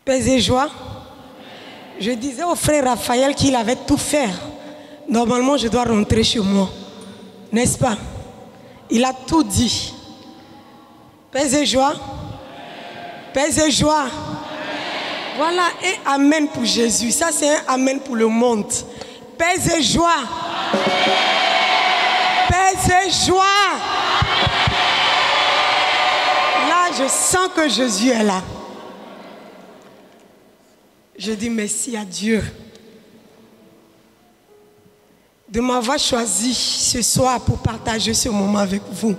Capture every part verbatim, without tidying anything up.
Paix et joie. Je disais au frère Raphaël qu'il avait tout fait. Normalement, je dois rentrer chez moi. N'est-ce pas? Il a tout dit. Paix et joie. Paix et joie. Voilà, et amen pour Jésus. Ça, c'est un amen pour le monde. Paix et joie. Paix et joie. Là, je sens que Jésus est là. Je dis merci à Dieu de m'avoir choisi ce soir pour partager ce moment avec vous.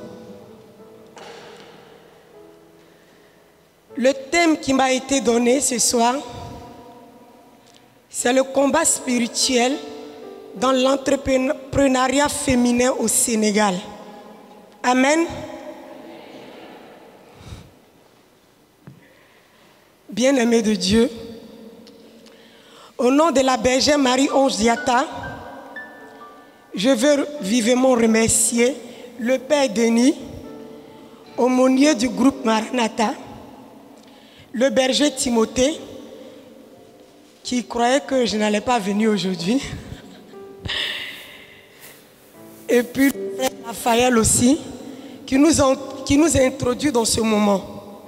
Le thème qui m'a été donné ce soir, c'est le combat spirituel dans l'entrepreneuriat féminin au Sénégal. Amen. Bien-aimés de Dieu, au nom de la bergère Marie-Ange Diatta, je veux vivement remercier le Père Denis, aumônier du groupe Maranatha, le berger Timothée, qui croyait que je n'allais pas venir aujourd'hui, et puis le frère Raphaël aussi, qui nous, ont, qui nous a introduits dans ce moment.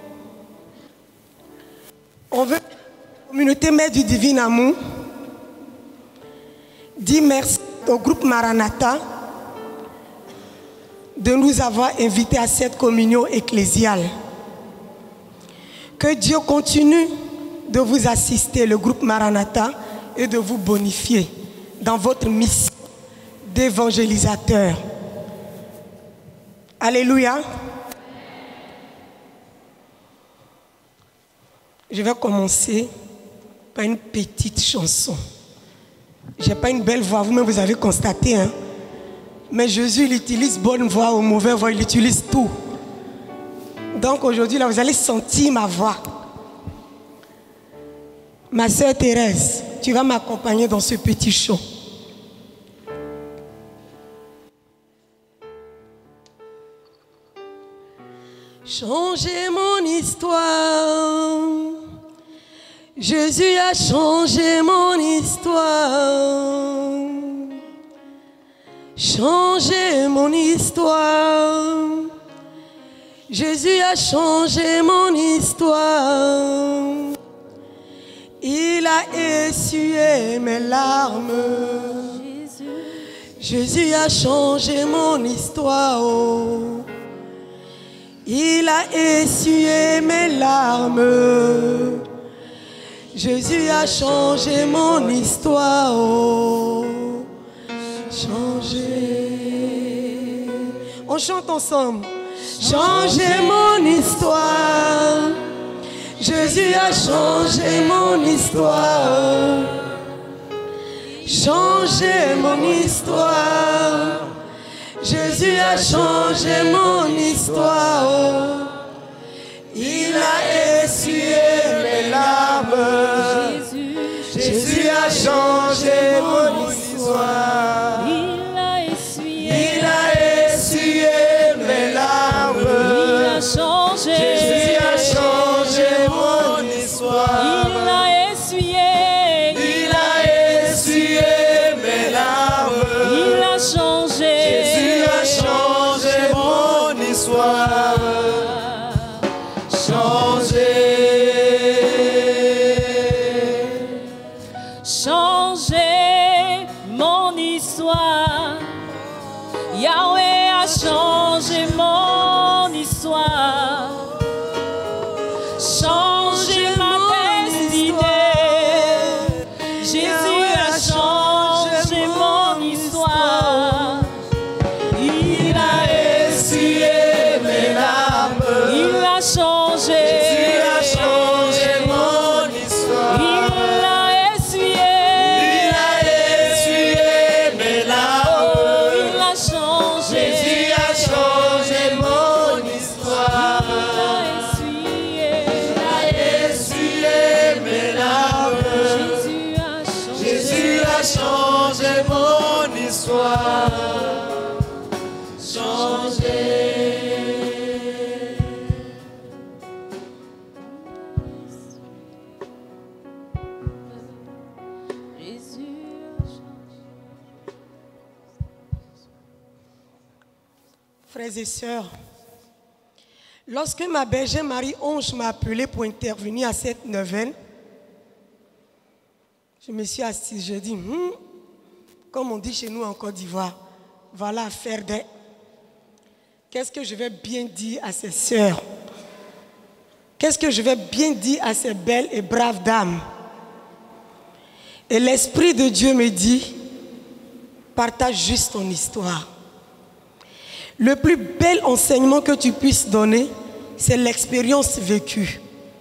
On veut, la communauté Mère du Divin Amour, dire merci au groupe Maranatha de nous avoir invités à cette communion ecclésiale. Que Dieu continue de vous assister, le groupe Maranatha, et de vous bonifier dans votre mission d'évangélisateur. Alléluia. Je vais commencer par une petite chanson. Je n'ai pas une belle voix, vous-même vous avez constaté. Hein? Mais Jésus, il utilise bonne voix ou mauvaise voix, il utilise tout. Donc aujourd'hui, là, vous allez sentir ma voix. Ma sœur Thérèse, tu vas m'accompagner dans ce petit chant. Changer mon histoire. Jésus a changé mon histoire. Changer mon histoire. Jésus a changé mon histoire. Il a essuyé mes larmes. Jésus a changé mon histoire. Il a essuyé mes larmes. Jésus a changé mon histoire. Changé. On chante ensemble. Changer mon histoire. Jésus a changé mon histoire. Changer mon histoire. Jésus a changé mon histoire. Il a essuyé mes larmes. Jésus a changé mon histoire. Il a essuyé, Il a essuyé mes larmes. il a changé, Jésus a changé mon histoire. il a essuyé, Il a essuyé mes larmes. il a changé, Jésus a changé mon histoire. Changé. changé mon histoire. Yahweh a changé mon histoire. Changé ma destinée. Jésus a changé mon histoire. Il a Essuyé mes larmes. Il a changé. Jésus a changé mon histoire. Il a essuyé. Il a essuyé mes larmes. Il a changé. Jésus a changé mon Frères et sœurs, lorsque ma bergère Marie-Ange m'a appelé pour intervenir à cette neuvaine, je me suis assise, je dis, hm, comme on dit chez nous en Côte d'Ivoire, voilà affaire des... Qu'est-ce que je vais bien dire à ces sœurs? Qu'est-ce que je vais bien dire à ces belles et braves dames? Et l'Esprit de Dieu me dit, partage juste ton histoire. Le plus bel enseignement que tu puisses donner, c'est l'expérience vécue.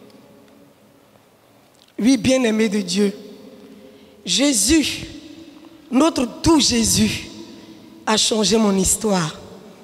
Oui, bien-aimé de Dieu, Jésus, notre doux Jésus, a changé mon histoire.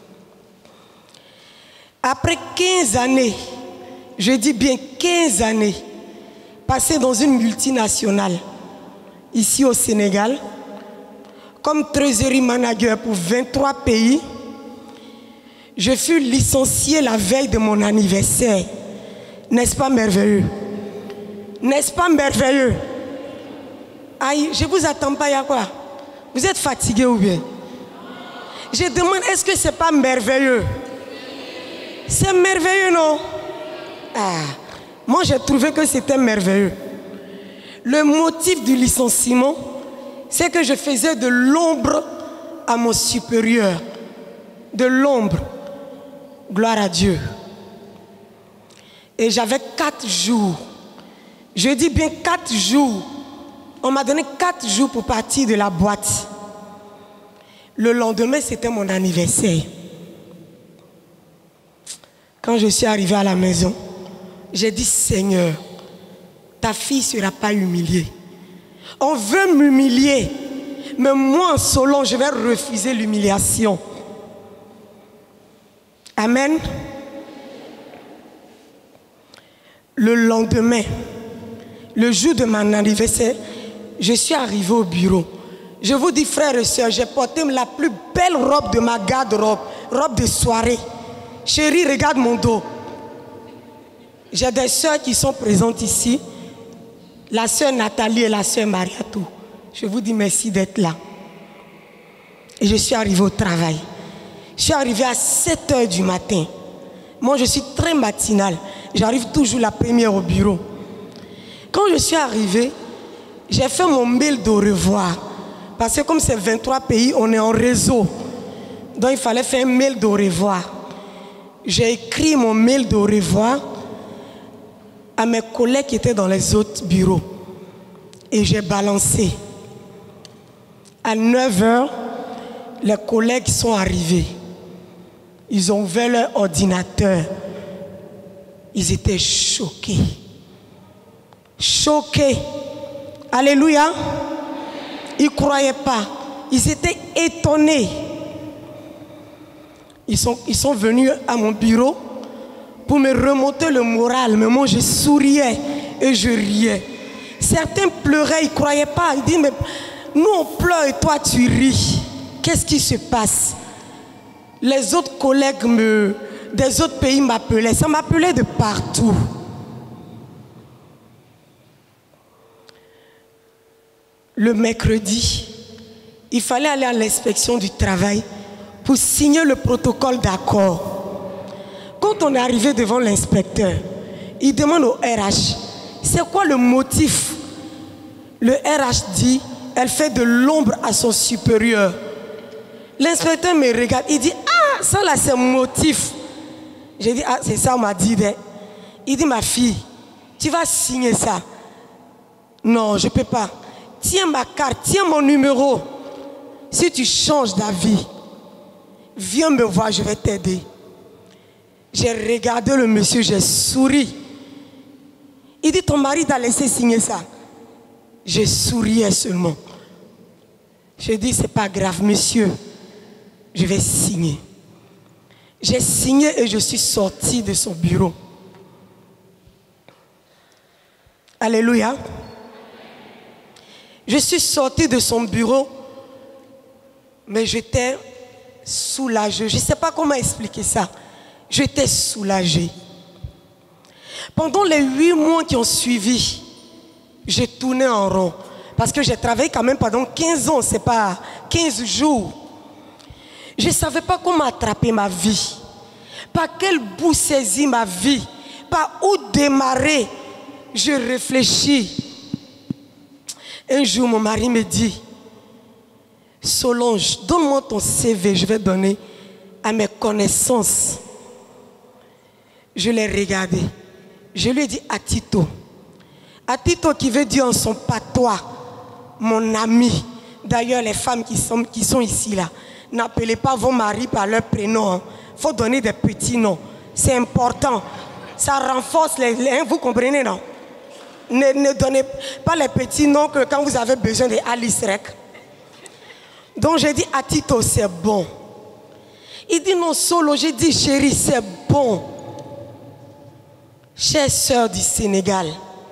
Après quinze années, je dis bien quinze années, passées dans une multinationale, ici au Sénégal, comme treasury manager pour vingt-trois pays, je fus licencié la veille de mon anniversaire. N'est-ce pas merveilleux? N'est-ce pas merveilleux? Aïe, je vous attends pas, il y a quoi? Vous êtes fatigué ou bien? Je demande, est-ce que c'est pas merveilleux? C'est merveilleux, non? Ah, moi j'ai trouvé que c'était merveilleux. Le motif du licenciement, c'est que je faisais de l'ombre à mon supérieur. De l'ombre. Gloire à Dieu. Et j'avais quatre jours. Je dis bien quatre jours. On m'a donné quatre jours pour partir de la boîte. Le lendemain, c'était mon anniversaire. Quand je suis arrivé à la maison, j'ai dit, Seigneur, ta fille ne sera pas humiliée. On veut m'humilier, mais moi, en solo, je vais refuser l'humiliation. Amen. Le lendemain, le jour de mon anniversaire, je suis arrivé au bureau. Je vous dis, frères et sœurs, j'ai porté la plus belle robe de ma garde-robe, robe de soirée. Chérie, regarde mon dos. J'ai des sœurs qui sont présentes ici. La sœur Nathalie et la sœur Mariatou. Je vous dis merci d'être là. Et je suis arrivé au travail. Je suis arrivé à sept heures du matin. Moi, je suis très matinale. J'arrive toujours la première au bureau. Quand je suis arrivé, j'ai fait mon mail de revoir. Parce que comme c'est vingt-trois pays, on est en réseau. Donc, il fallait faire un mail de revoir. J'ai écrit mon mail de revoir à mes collègues qui étaient dans les autres bureaux. Et j'ai balancé. À neuf heures, les collègues sont arrivés. Ils ont ouvert leur ordinateur. Ils étaient choqués. Choqués. Alléluia. Ils ne croyaient pas. Ils étaient étonnés. Ils sont, ils sont venus à mon bureau pour me remonter le moral. Mais moi, je souriais et je riais. Certains pleuraient, ils ne croyaient pas. Ils disent, mais nous, on pleure et toi, tu ris. Qu'est-ce qui se passe? Les autres collègues me, des autres pays m'appelaient. Ça m'appelait de partout. Le mercredi, il fallait aller à l'inspection du travail pour signer le protocole d'accord. Quand on est arrivé devant l'inspecteur, il demande au R H, c'est quoi le motif? Le R H dit, elle fait de l'ombre à son supérieur. L'inspecteur me regarde, il dit, ah, ça là c'est motif. J'ai dit, ah, c'est ça, on m'a dit. Il dit, ma fille, tu vas signer ça. Non, je ne peux pas. Tiens ma carte, tiens mon numéro. Si tu changes d'avis, viens me voir, je vais t'aider. J'ai regardé le monsieur, j'ai souri. Il dit, ton mari t'a laissé signer ça. Je souriais seulement. J'ai dit, c'est pas grave, monsieur. Je vais signer. J'ai signé et je suis sorti de son bureau. Alléluia. Je suis sorti de son bureau, mais j'étais soulagé. Je ne sais pas comment expliquer ça. J'étais soulagé. Pendant les huit mois qui ont suivi, j'ai tourné en rond. Parce que j'ai travaillé quand même pendant quinze ans, c'est pas quinze jours. Je ne savais pas comment attraper ma vie. Par quel bout saisir ma vie. Par où démarrer. Je réfléchis. Un jour, mon mari me dit, Solange, donne-moi ton C V, je vais donner à mes connaissances. Je l'ai regardé. Je lui ai dit Atito. Atito qui veut dire en son patois, mon ami. D'ailleurs, les femmes qui sont, qui sont ici, là, n'appelez pas vos maris par leur prénom. Il faut donner des petits noms. C'est important. Ça renforce les... les vous comprenez, non? Ne, ne donnez pas les petits noms que quand vous avez besoin de Alice Rec. Donc j'ai dit, Atito, c'est bon. Il dit non, Solo. J'ai dit, chérie, c'est bon. Chère sœur du Sénégal,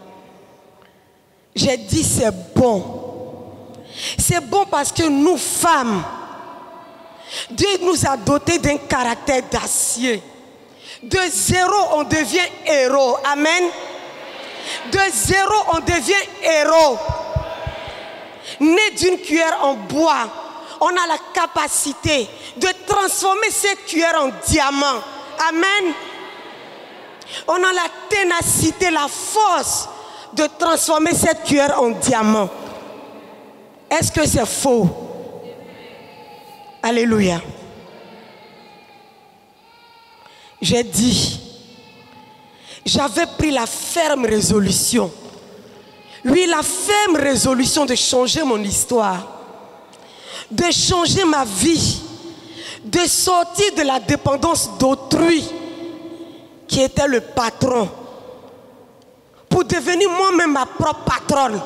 j'ai dit, c'est bon. C'est bon parce que nous, femmes, Dieu nous a dotés d'un caractère d'acier. De zéro, on devient héros. Amen. De zéro, on devient héros. Né d'une cuillère en bois, on a la capacité de transformer cette cuillère en diamant. Amen. On a la ténacité, la force de transformer cette cuillère en diamant. Est-ce que c'est faux? Alléluia. J'ai dit, j'avais pris la ferme résolution, oui, la ferme résolution de changer mon histoire, de changer ma vie, de sortir de la dépendance d'autrui qui était le patron, pour devenir moi-même ma propre patronne.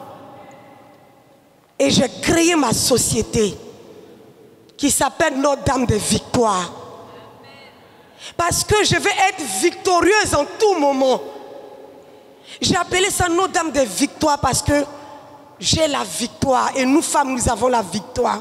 Et j'ai créé ma société qui s'appelle Notre-Dame de Victoire. Parce que je vais être victorieuse en tout moment. J'ai appelé ça Notre-Dame de Victoire parce que j'ai la victoire. Et nous femmes, nous avons la victoire.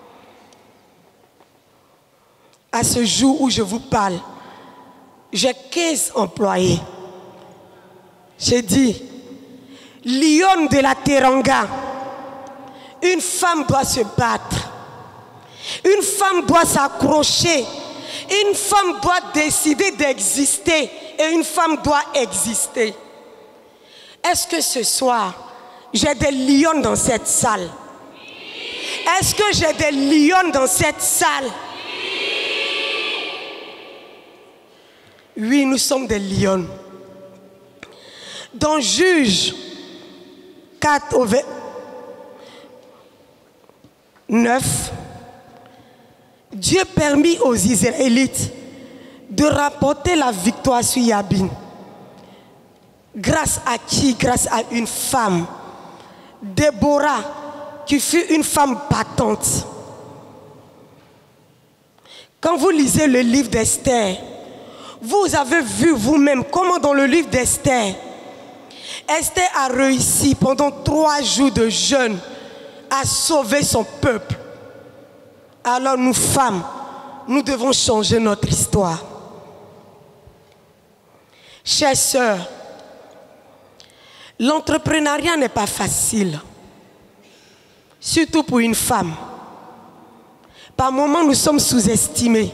À ce jour où je vous parle, j'ai quinze employés. J'ai dit, lionne de la Teranga, une femme doit se battre. Une femme doit s'accrocher. Une femme doit décider d'exister. Et une femme doit exister. Est-ce que ce soir, j'ai des lions dans cette salle? Est-ce que j'ai des lions dans cette salle? Oui, nous sommes des lions. Dans Juge quatre au neuf, Dieu permit aux Israélites de rapporter la victoire sur Yabin. Grâce à qui? Grâce à une femme, Déborah, qui fut une femme battante. Quand vous lisez le livre d'Esther, vous avez vu vous-même comment dans le livre d'Esther, Esther a réussi pendant trois jours de jeûne à sauver son peuple. Alors nous femmes, nous devons changer notre histoire. Chères sœurs, l'entrepreneuriat n'est pas facile, surtout pour une femme. Par moments, nous sommes sous-estimés.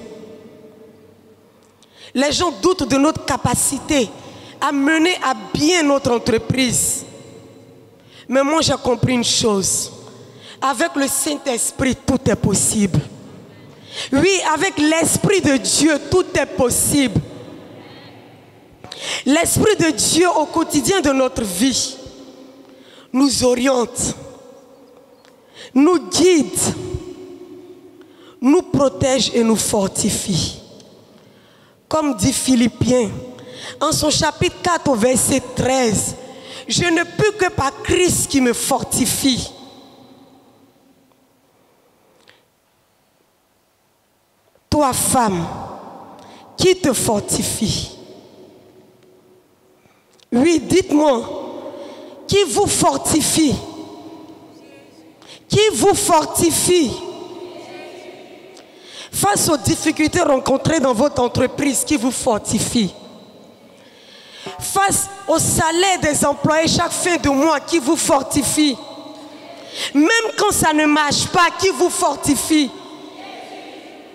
Les gens doutent de notre capacité à mener à bien notre entreprise. Mais moi, j'ai compris une chose. Avec le Saint-Esprit, tout est possible. Oui, avec l'Esprit de Dieu, tout est possible. L'Esprit de Dieu au quotidien de notre vie nous oriente, nous guide, nous protège et nous fortifie. Comme dit Philippiens, en son chapitre quatre au verset treize, je ne peux que par Christ qui me fortifie. Toi, femme, qui te fortifie? Oui, dites-moi, qui vous fortifie? Qui vous fortifie? Face aux difficultés rencontrées dans votre entreprise, qui vous fortifie? Face au salaire des employés chaque fin de mois, qui vous fortifie? Même quand ça ne marche pas, qui vous fortifie?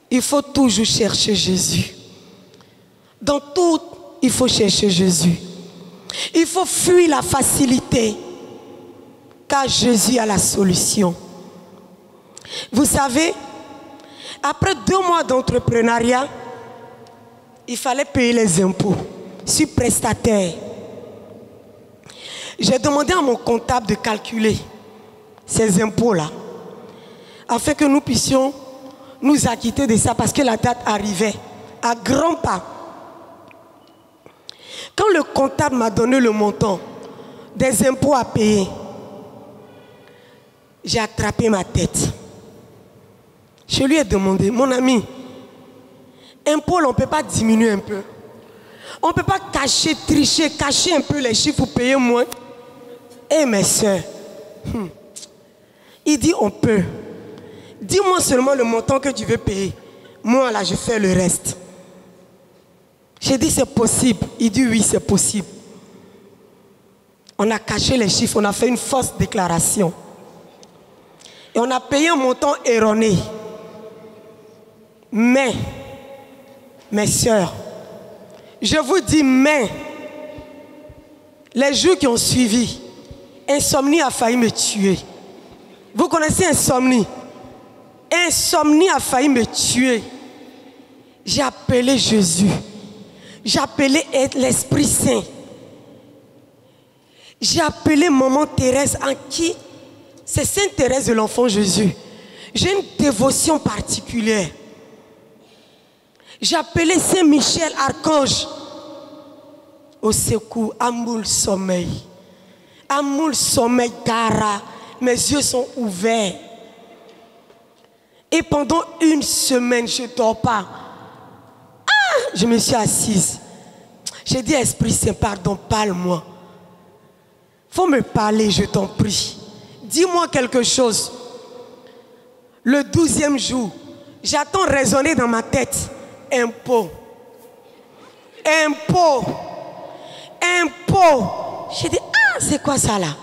il faut toujours chercher Jésus. Dans tout, il faut chercher Jésus. Il faut fuir la facilité, car Jésus a la solution. Vous savez, après deux mois d'entrepreneuriat, il fallait payer les impôts. Je suis prestataire. J'ai demandé à mon comptable de calculer ces impôts-là, afin que nous puissions nous acquitter de ça, parce que la date arrivait à grands pas. Quand le comptable m'a donné le montant des impôts à payer, j'ai attrapé ma tête. Je lui ai demandé, mon ami, impôts, on ne peut pas diminuer un peu. On ne peut pas cacher, tricher, cacher un peu les chiffres pour payer moins. Eh mes soeurs, hmm. Il dit on peut. Dis-moi seulement le montant que tu veux payer. Moi là, je fais le reste. J'ai dit c'est possible. Il dit oui, c'est possible. On a caché les chiffres, on a fait une fausse déclaration. Et on a payé un montant erroné. Mais, mes soeurs, je vous dis mais, les jours qui ont suivi, insomnie a failli me tuer. Vous connaissez insomnie? Insomnie a failli me tuer. J'ai appelé Jésus. J'ai appelé l'Esprit Saint. J'ai appelé Maman Thérèse, en qui c'est Sainte Thérèse de l'Enfant Jésus. J'ai une dévotion particulière. J'ai appelé Saint Michel, archange. Au secours, amoule sommeil. Amoule sommeil, Dara. Mes yeux sont ouverts. Et pendant une semaine, je ne dors pas. Ah, je me suis assise. J'ai dit, Esprit Saint, pardon, parle-moi. Faut me parler, je t'en prie. Dis-moi quelque chose. Le douzième jour, j'attends résonner dans ma tête. Impôt. Impôt. Impôt. J'ai dit, ah, c'est quoi ça là?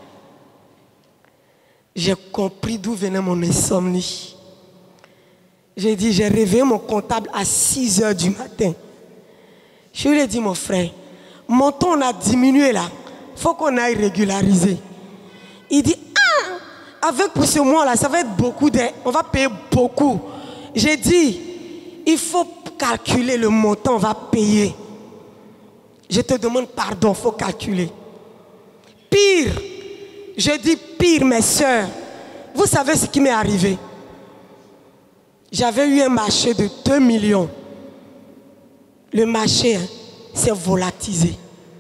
J'ai compris d'où venait mon insomnie. J'ai dit, j'ai réveillé mon comptable à six heures du matin. Je lui ai dit, mon frère, mon ton a diminué là. Il faut qu'on aille régulariser. Il dit, ah, avec pour ce mois-là, ça va être beaucoup d'aide. On va payer beaucoup. J'ai dit, il faut calculer le montant, on va payer. Je te demande pardon, il faut calculer. Pire, je dis pire, mes soeurs. Vous savez ce qui m'est arrivé? J'avais eu un marché de deux millions. Le marché hein, s'est volatilisé.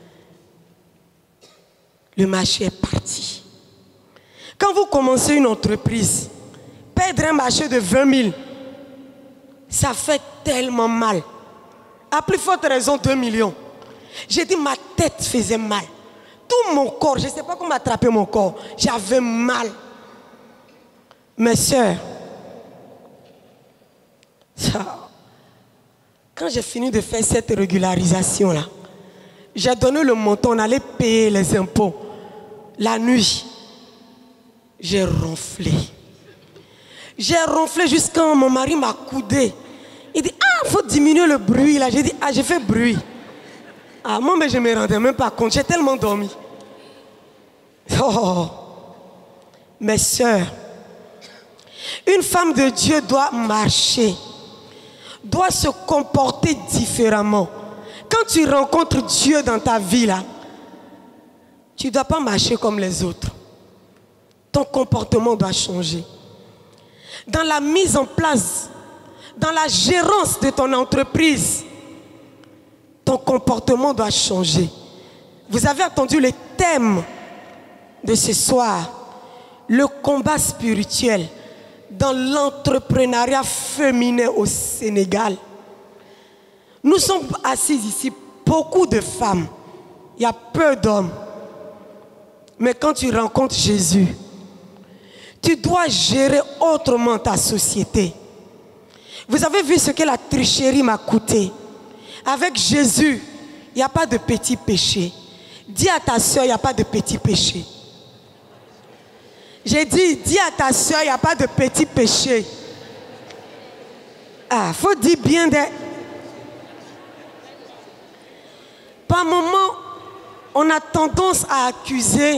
Le marché est parti. Quand vous commencez une entreprise, perdre un marché de vingt mille, ça fait tellement mal. À plus forte raison, deux millions. J'ai dit, ma tête faisait mal. Tout mon corps, je ne sais pas comment attraper mon corps. J'avais mal. Mes soeurs, quand j'ai fini de faire cette régularisation-là, j'ai donné le montant, on allait payer les impôts. La nuit, j'ai ronflé. J'ai ronflé jusqu'à mon mari m'a coudé. Il dit, ah, il faut diminuer le bruit là. J'ai dit, ah, j'ai fait bruit. Ah, moi, mais je ne me rendais même pas compte. J'ai tellement dormi. Oh, mes soeurs, une femme de Dieu doit marcher, doit se comporter différemment. Quand tu rencontres Dieu dans ta vie là, tu ne dois pas marcher comme les autres. Ton comportement doit changer. Dans la mise en place, dans la gérance de ton entreprise, ton comportement doit changer. Vous avez entendu le thème de ce soir, le combat spirituel dans l'entrepreneuriat féminin au Sénégal. Nous sommes assis ici, beaucoup de femmes, il y a peu d'hommes. Mais quand tu rencontres Jésus, tu dois gérer autrement ta société. Vous avez vu ce que la tricherie m'a coûté. Avec Jésus, il n'y a pas de petit péché. Dis à ta soeur, il n'y a pas de petit péché. J'ai dit, dis à ta soeur, il n'y a pas de petit péché. Ah, faut dire bien des... Par moments, on a tendance à accuser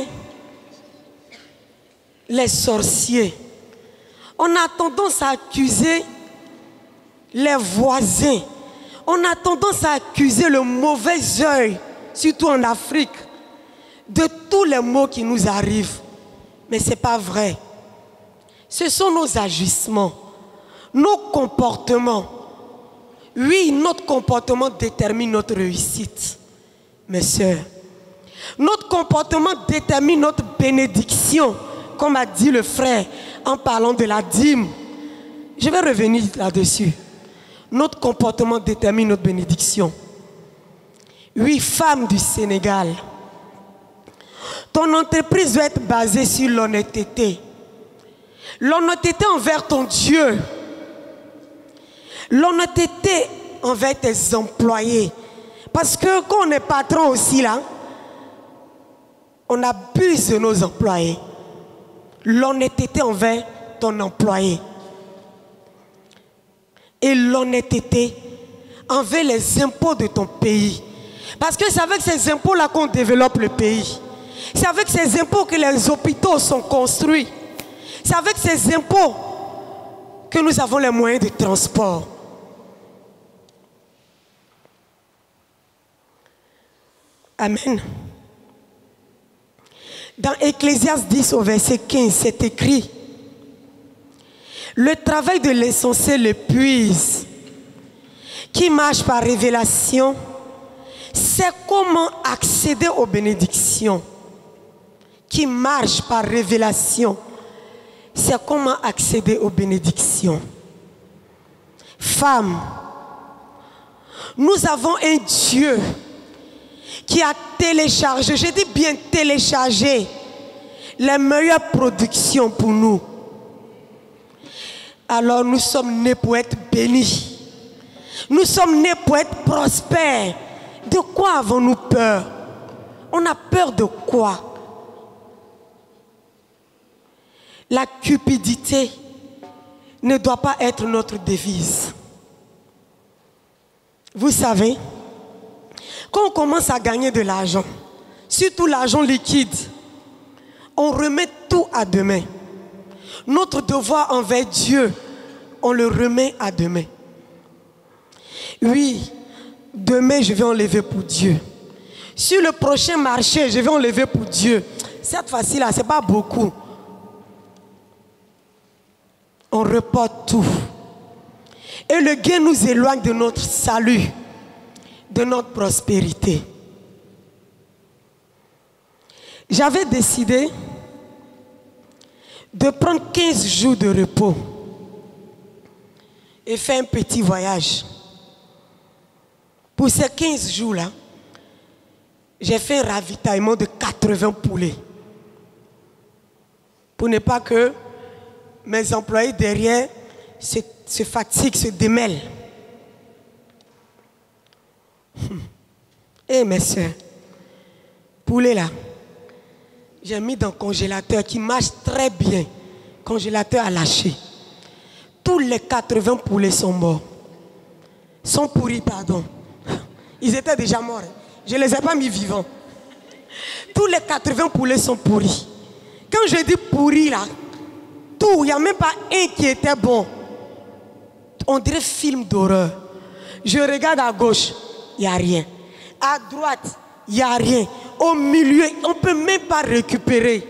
les sorciers. On a tendance à accuser les voisins. On a tendance à accuser le mauvais œil, surtout en Afrique, de tous les maux qui nous arrivent. Mais ce n'est pas vrai. Ce sont nos agissements, nos comportements. Oui, notre comportement détermine notre réussite, mes sœurs. Notre comportement détermine notre bénédiction, comme a dit le frère en parlant de la dîme. Je vais revenir là-dessus. Notre comportement détermine notre bénédiction. Oui, femme du Sénégal, ton entreprise doit être basée sur l'honnêteté. L'honnêteté envers ton Dieu. L'honnêteté envers tes employés. Parce que quand on est patron aussi là, on abuse de nos employés. L'honnêteté envers ton employé. Et l'honnêteté envers les impôts de ton pays. Parce que c'est avec ces impôts-là qu'on développe le pays. C'est avec ces impôts que les hôpitaux sont construits. C'est avec ces impôts que nous avons les moyens de transport. Amen. Dans Ecclésiaste dix au verset quinze, c'est écrit: le travail de l'insensé l'épuise. Qui marche par révélation, c'est comment accéder aux bénédictions. Qui marche par révélation, c'est comment accéder aux bénédictions. Femme, nous avons un Dieu qui a téléchargé, je dis bien téléchargé, les meilleures productions pour nous. Alors nous sommes nés pour être bénis. Nous sommes nés pour être prospères. De quoi avons-nous peur? On a peur de quoi? La cupidité ne doit pas être notre devise. Vous savez, quand on commence à gagner de l'argent, surtout l'argent liquide, on remet tout à demain. Notre devoir envers Dieu, on le remet à demain. Oui, demain je vais enlever pour Dieu. Sur le prochain marché, je vais enlever pour Dieu. Cette fois-ci-là, ce n'est pas beaucoup. On reporte tout. Et le gain nous éloigne de notre salut, de notre prospérité. J'avais décidé de prendre quinze jours de repos et faire un petit voyage. Pour ces quinze jours-là, j'ai fait un ravitaillement de quatre-vingts poulets. Pour ne pas que mes employés derrière se, se fatiguent, se démêlent. Eh mes soeurs, poulet là, j'ai mis dans le congélateur qui marche très bien. Congélateur à lâcher. Tous les quatre-vingts poulets sont morts. Sont pourris, pardon. Ils étaient déjà morts. Je ne les ai pas mis vivants. Tous les quatre-vingts poulets sont pourris. Quand je dis pourris là, tout, il n'y a même pas un qui était bon. On dirait film d'horreur. Je regarde à gauche, il n'y a rien. À droite, il n'y a rien. Au milieu, on ne peut même pas récupérer.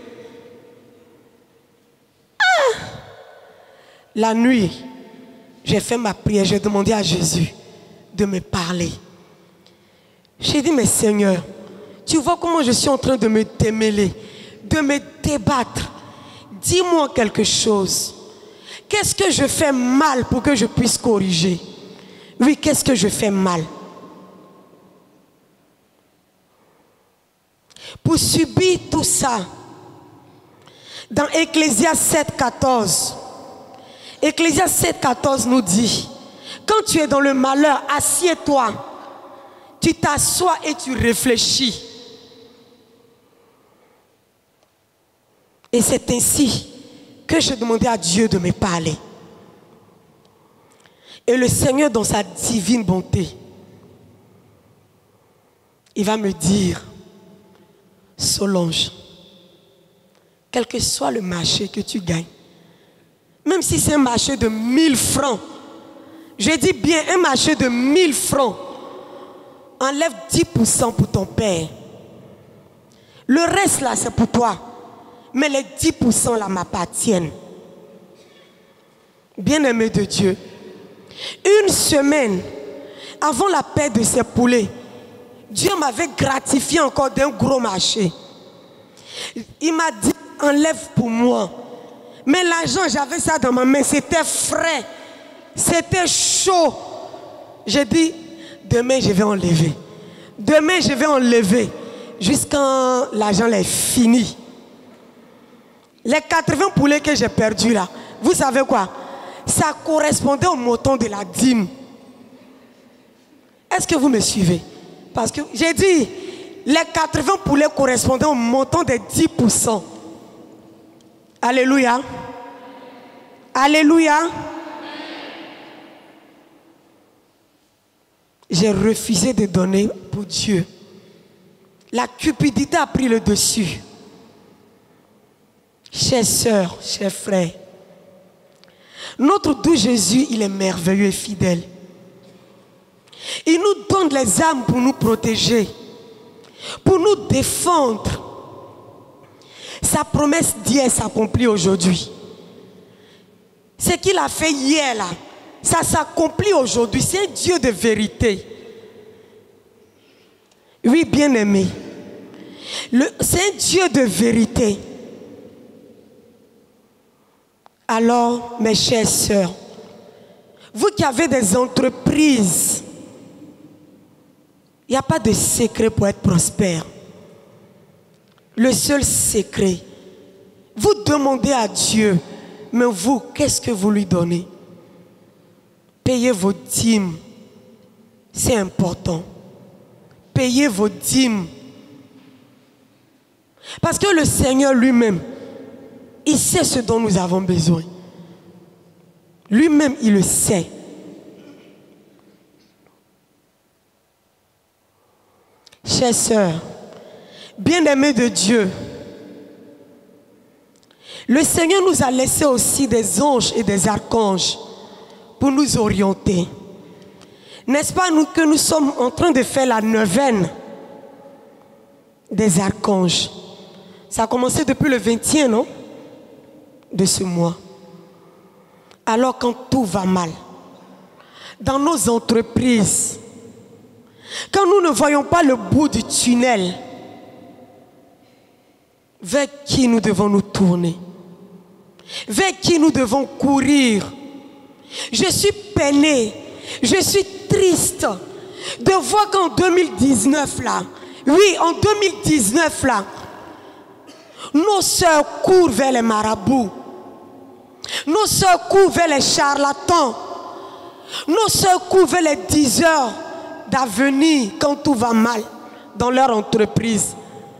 Ah! La nuit, j'ai fait ma prière, j'ai demandé à Jésus de me parler. J'ai dit, mais Seigneur, tu vois comment je suis en train de me démêler, de me débattre. Dis-moi quelque chose. Qu'est-ce que je fais mal pour que je puisse corriger? Oui, qu'est-ce que je fais mal? Pour subir tout ça, dans Ecclésiaste sept, quatorze, Ecclésiaste sept, quatorze nous dit, quand tu es dans le malheur, assieds-toi, tu t'assois et tu réfléchis. Et c'est ainsi que je demandais à Dieu de me parler. Et le Seigneur, dans sa divine bonté, il va me dire, Solange, quel que soit le marché que tu gagnes, même si c'est un marché de mille francs, je dis bien un marché de mille francs, enlève dix pour cent pour ton père. Le reste là, c'est pour toi. Mais les dix pour cent là m'appartiennent. Bien-aimé de Dieu, une semaine avant la paix de ces poulets, Dieu m'avait gratifié encore d'un gros marché. Il m'a dit, enlève pour moi. Mais l'argent, j'avais ça dans ma main, c'était frais, c'était chaud. J'ai dit, demain je vais enlever. Demain je vais enlever. Jusqu'à l'argent est fini. Les quatre-vingts poulets que j'ai perdus là, vous savez quoi? Ça correspondait au montant de la dîme. Est-ce que vous me suivez? Parce que j'ai dit, les quatre-vingts poulets correspondaient au montant des dix pour cent. Alléluia. Alléluia. J'ai refusé de donner pour Dieu. La cupidité a pris le dessus. Chers sœurs, chers frères, notre doux Jésus, il est merveilleux et fidèle. Il nous donne les armes pour nous protéger, pour nous défendre. Sa promesse d'hier s'accomplit aujourd'hui. Ce qu'il a fait hier là, ça s'accomplit aujourd'hui. C'est un Dieu de vérité. Oui, bien-aimé. C'est un Dieu de vérité. Alors, mes chères sœurs, vous qui avez des entreprises, il n'y a pas de secret pour être prospère. Le seul secret, vous demandez à Dieu, mais vous, qu'est-ce que vous lui donnez? Payez vos dîmes, c'est important. Payez vos dîmes. Parce que le Seigneur lui-même, il sait ce dont nous avons besoin. Lui-même, il le sait. Chères sœurs, bien-aimés de Dieu, le Seigneur nous a laissé aussi des anges et des archanges pour nous orienter. N'est-ce pas nous que nous sommes en train de faire la neuvaine des archanges? Ça a commencé depuis le vingtième, non? De ce mois. Alors quand tout va mal, dans nos entreprises, quand nous ne voyons pas le bout du tunnel, vers qui nous devons nous tourner? Vers qui nous devons courir? Je suis peinée, je suis triste de voir qu'en deux mille dix-neuf là, oui, en deux mille dix-neuf là, nos sœurs courent vers les marabouts, nos sœurs courent vers les charlatans, nos sœurs courent vers les diseurs d'avenir quand tout va mal dans leur entreprise.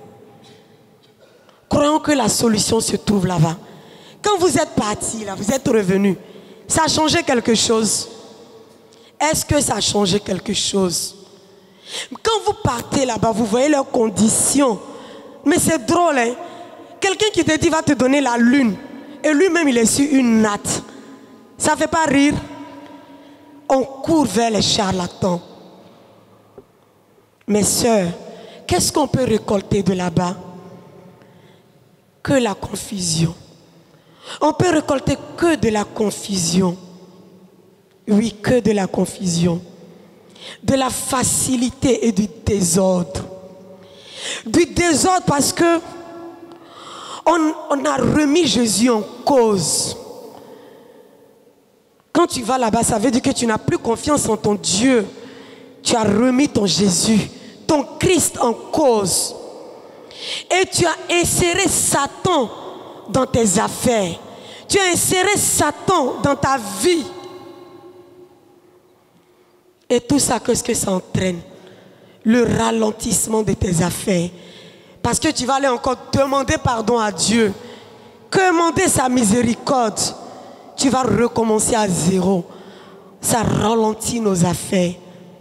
Croyons que la solution se trouve là-bas. Quand vous êtes partis là, vous êtes revenus, ça a changé quelque chose? Est-ce que ça a changé quelque chose? Quand vous partez là-bas, vous voyez leurs conditions. Mais c'est drôle, hein? Quelqu'un qui te dit va te donner la lune et lui-même il est sur une natte. Ça ne fait pas rire? On court vers les charlatans. Mes sœurs, qu'est-ce qu'on peut récolter de là-bas? Que la confusion. On peut récolter que de la confusion. Oui, que de la confusion. De la facilité et du désordre. Du désordre parce que on, on a remis Jésus en cause. Quand tu vas là-bas, ça veut dire que tu n'as plus confiance en ton Dieu. Tu as remis ton Jésus, ton Christ en cause. Et tu as inséré Satan dans tes affaires. Tu as inséré Satan dans ta vie. Et tout ça, qu'est-ce que ça entraîne? Le ralentissement de tes affaires. Parce que tu vas aller encore demander pardon à Dieu. Demander sa miséricorde. Tu vas recommencer à zéro. ça ralentit nos affaires.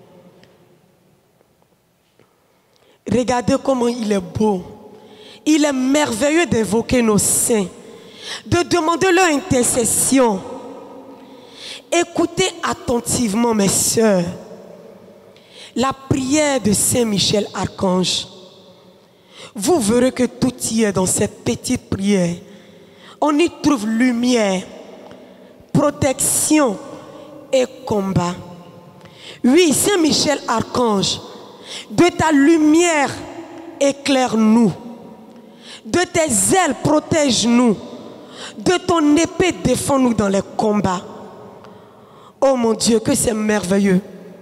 Regardez comment il est beau. Il est merveilleux d'invoquer nos saints, de demander leur intercession. Écoutez attentivement, mes sœurs, la prière de Saint Michel Archange. Vous verrez que tout y est dans cette petite prière. On y trouve lumière, protection et combat. Oui, Saint Michel Archange, de ta lumière éclaire-nous, de tes ailes protège-nous, de ton épée défends-nous dans les combats. Oh mon Dieu, que c'est merveilleux.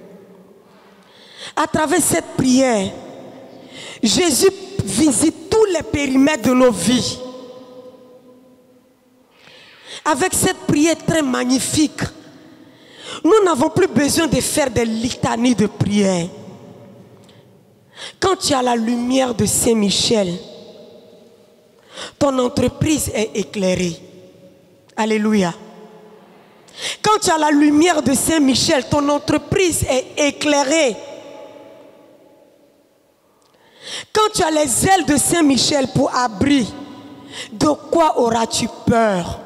À travers cette prière, Jésus visite tous les périmètres de nos vies. Avec cette prière très magnifique, nous n'avons plus besoin de faire des litanies de prière. Quand tu as la lumière de Saint Michel, ton entreprise est éclairée. Alléluia. Quand tu as la lumière de Saint Michel, ton entreprise est éclairée. Quand tu as les ailes de Saint Michel pour abri, de quoi auras-tu peur?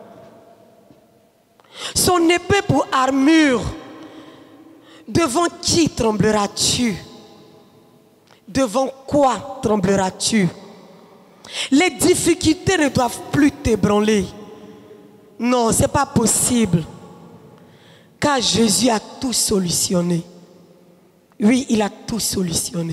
Son épée pour armure, devant qui trembleras-tu? Devant quoi trembleras-tu? Les difficultés ne doivent plus t'ébranler. Non, ce n'est pas possible. Car Jésus a tout solutionné. Oui, il a tout solutionné.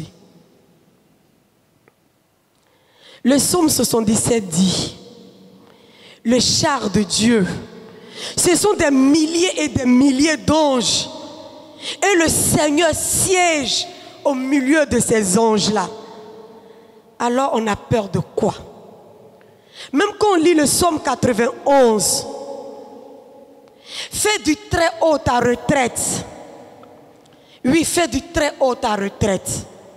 Le psaume soixante-dix-sept dit, le char de Dieu, ce sont des milliers et des milliers d'anges. Et le Seigneur siège au milieu de ces anges-là. Alors on a peur de quoi? Même quand on lit le psaume quatre-vingt-onze, fais du très haut ta retraite. Oui, fais du très haut ta retraite.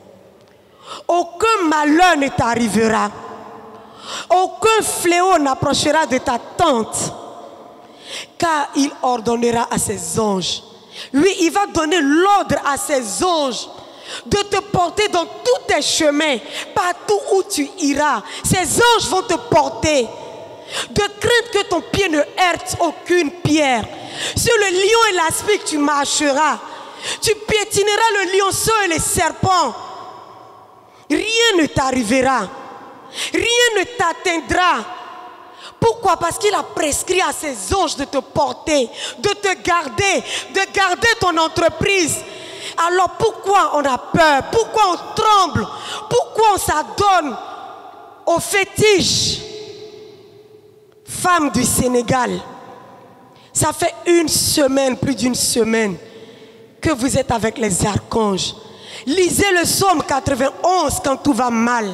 Aucun malheur ne t'arrivera. Aucun fléau n'approchera de ta tente. Car il ordonnera à ses anges. Oui, il va donner l'ordre à ses anges de te porter dans tous tes chemins, partout où tu iras. Ces anges vont te porter. De crainte que ton pied ne heurte aucune pierre. Sur le lion et l'aspic tu marcheras. Tu piétineras le lionceau et les serpents. Rien ne t'arrivera. Rien ne t'atteindra. Pourquoi? Parce qu'il a prescrit à ses anges de te porter, de te garder, de garder ton entreprise. Alors pourquoi on a peur? Pourquoi on tremble? Pourquoi on s'adonne au fétiche? Femme du Sénégal, ça fait une semaine, plus d'une semaine, que vous êtes avec les archanges. Lisez le psaume quatre-vingt-onze quand tout va mal.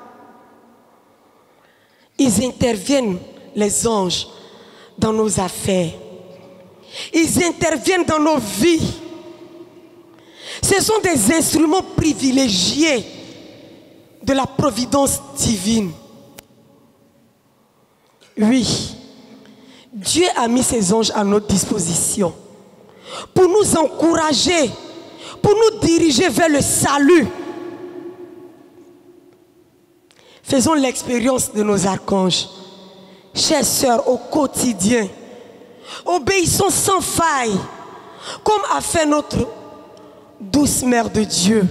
Ils interviennent, les anges, dans nos affaires. Ils interviennent dans nos vies. Ce sont des instruments privilégiés de la providence divine. Oui, Dieu a mis ses anges à notre disposition pour nous encourager, pour nous diriger vers le salut. Faisons l'expérience de nos archanges. Chères sœurs, au quotidien, obéissons sans faille, comme a fait notre douce mère de Dieu.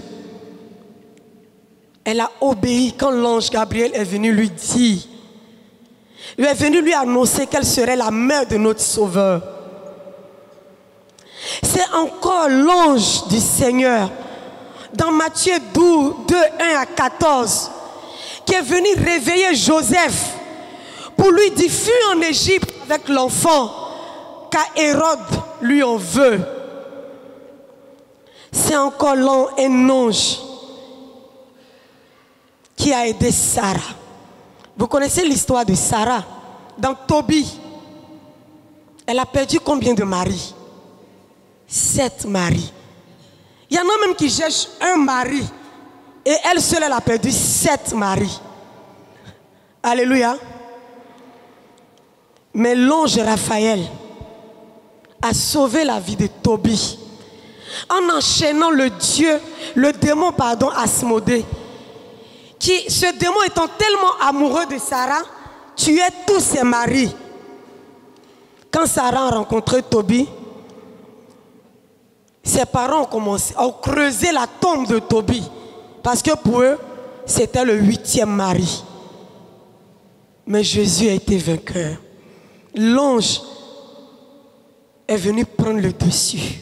Elle a obéi quand l'ange Gabriel est venu lui dire, lui est venu lui annoncer qu'elle serait la mère de notre Sauveur. C'est encore l'ange du Seigneur, dans Matthieu douze, deux, un à quatorze, qui est venu réveiller Joseph pour lui dire, fuis en Égypte avec l'enfant, car Hérode lui en veut. C'est encore un ange qui a aidé Sarah. Vous connaissez l'histoire de Sarah dans Tobie. Elle a perdu combien de maris? Sept maris. Il y en a même qui cherchent un mari et elle seule, elle a perdu sept maris. Alléluia. Mais l'ange Raphaël a sauvé la vie de Tobie en enchaînant le dieu, le démon, pardon, Asmodée, qui, ce démon étant tellement amoureux de Sarah, tuait tous ses maris. Quand Sarah a rencontré Tobie, ses parents ont commencé à creuser la tombe de Tobie, parce que pour eux, c'était le huitième mari. Mais Jésus a été vainqueur. L'ange est venu prendre le dessus.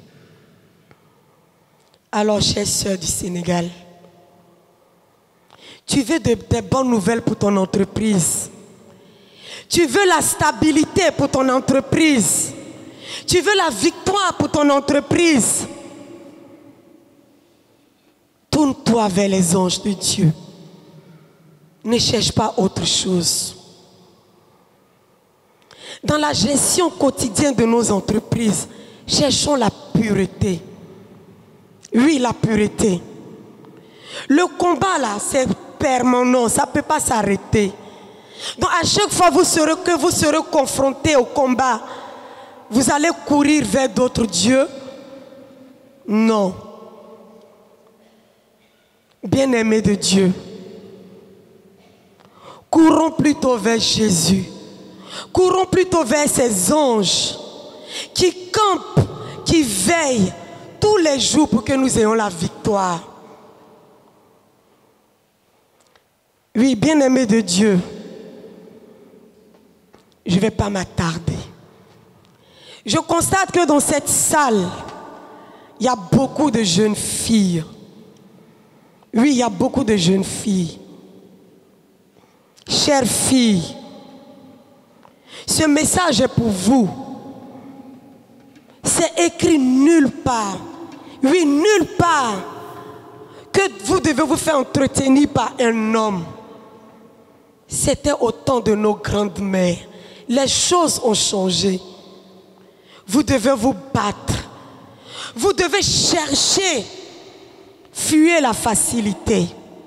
Alors, chères sœurs du Sénégal, tu veux de, des bonnes nouvelles pour ton entreprise. Tu veux la stabilité pour ton entreprise. Tu veux la victoire pour ton entreprise. Tourne-toi vers les anges de Dieu. Ne cherche pas autre chose. Dans la gestion quotidienne de nos entreprises, cherchons la pureté. Oui, la pureté. Le combat là, c'est permanent, ça ne peut pas s'arrêter. Donc à chaque fois vous serez, que vous serez confrontés au combat, vous allez courir vers d'autres dieux? Non. Bien-aimés de Dieu, courons plutôt vers Jésus. Courons plutôt vers ces anges qui campent, qui veillent tous les jours pour que nous ayons la victoire. Oui, bien-aimés de Dieu, je ne vais pas m'attarder. Je constate que dans cette salle, il y a beaucoup de jeunes filles. Oui, il y a beaucoup de jeunes filles. Chères filles, ce message est pour vous. C'est écrit nulle part. Oui, nulle part que vous devez vous faire entretenir par un homme. C'était au temps de nos grandes mères. Les choses ont changé. Vous devez vous battre. Vous devez chercher. Fuyez la facilité.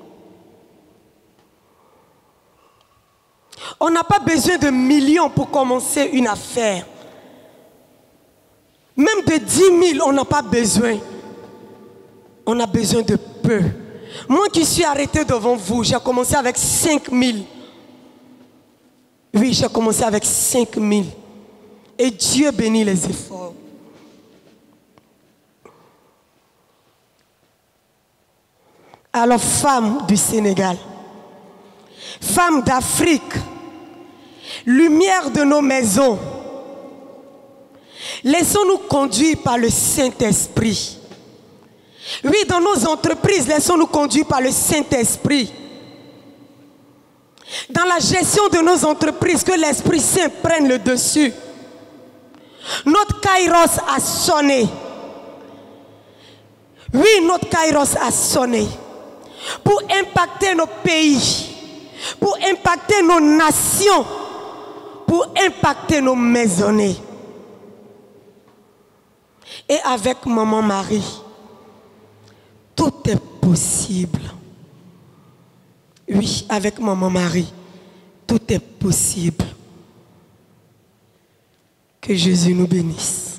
On n'a pas besoin de millions pour commencer une affaire. Même de dix mille, on n'a pas besoin. On a besoin de peu. Moi qui suis arrêté devant vous, j'ai commencé avec cinq mille. Oui, j'ai commencé avec cinq mille. Et Dieu bénit les efforts. Alors, femmes du Sénégal, femmes d'Afrique, lumière de nos maisons, laissons-nous conduire par le Saint-Esprit. Oui, dans nos entreprises, laissons-nous conduire par le Saint-Esprit. Dans la gestion de nos entreprises, que l'Esprit Saint prenne le dessus. Notre Kairos a sonné. Oui, notre Kairos a sonné. Pour impacter nos pays, pour impacter nos nations, pour impacter nos maisonnées. Et avec Maman Marie, tout est possible. Oui, avec Maman Marie, tout est possible. Que Jésus nous bénisse.